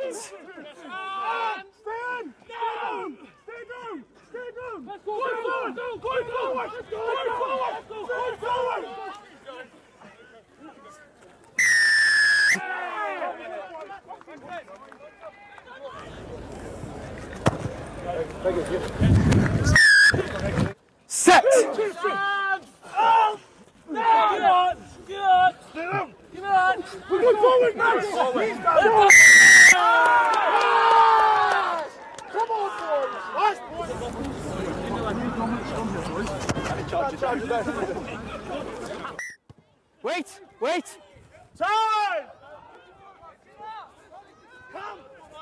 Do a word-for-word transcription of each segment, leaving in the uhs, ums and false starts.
Set. Stay on! Down! Stay down! Stay down! Let's go forward! Go forward! Go forward! Go forward! Set. We're going forward now! Come on, boys! Last point! Wait, wait. Time! Come!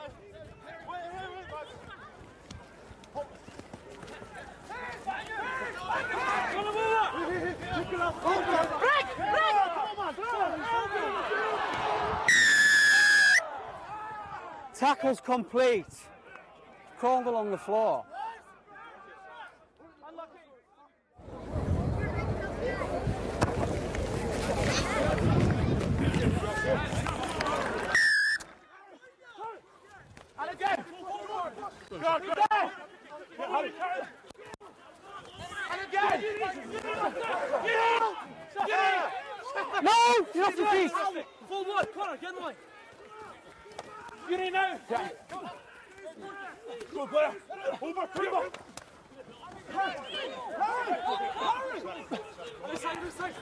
Tackle's complete. Crawled along the floor. And again! Go, go! And again! No! You're off your feet! Full one, Connor, get in the way! Get in now! Yeah. Go, player! Over, over! This side, this side!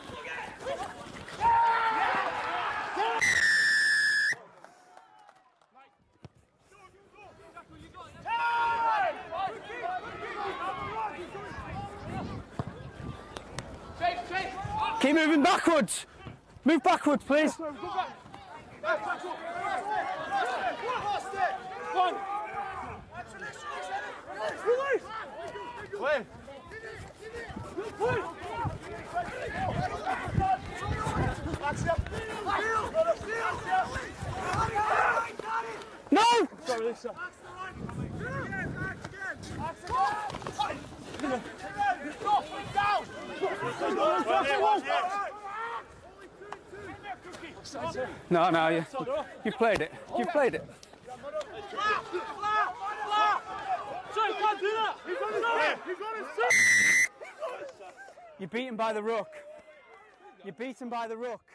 Keep moving backwards. Move backwards, please. One. Release. No! Sorry, Lisa. No, no, you, you played it. You played it. Sorry, can't do that. He's on his own. He's on his own. You're beaten by the ruck. You're beaten by the ruck.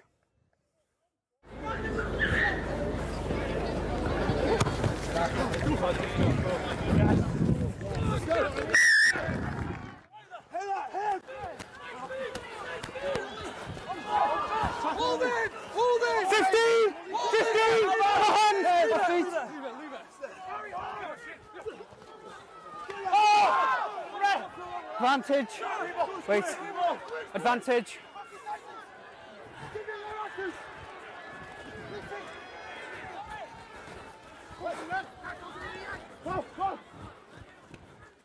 Hold it! Hold it! fifteen! fifteen! Come on! Leave it, leave it. Advantage. Wait. Advantage.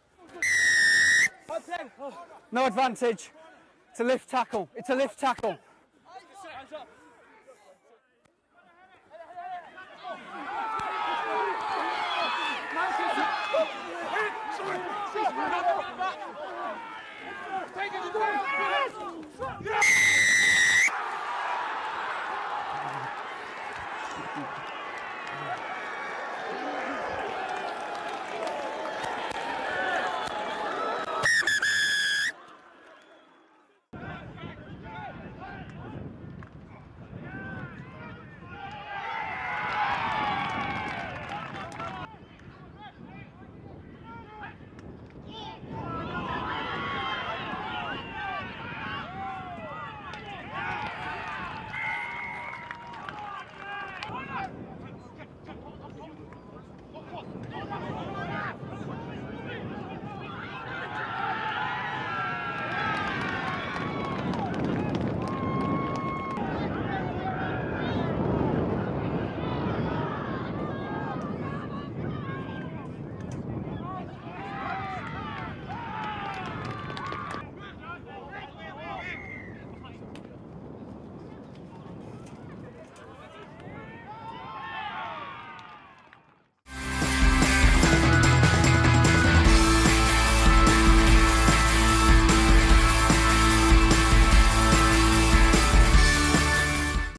No advantage. It's a lift tackle. It's a lift tackle.